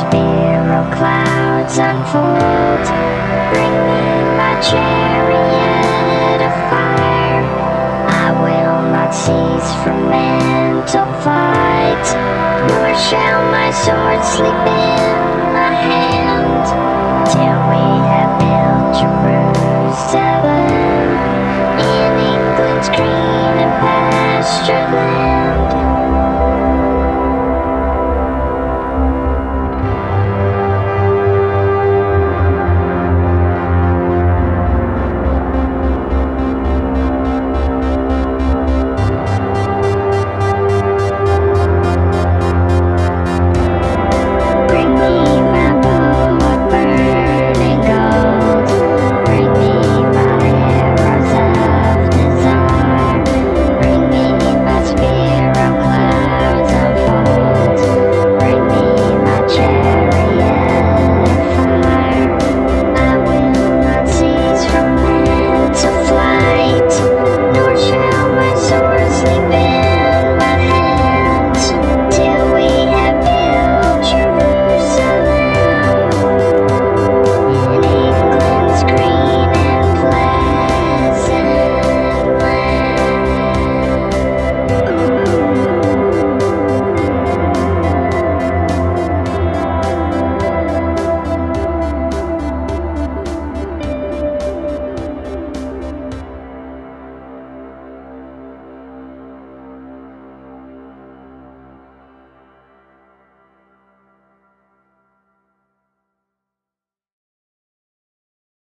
spiral clouds unfold. Bring me my chariot of fire. I will not cease from mental fight, nor shall my sword sleep in my hand, till we have built Jerusalem.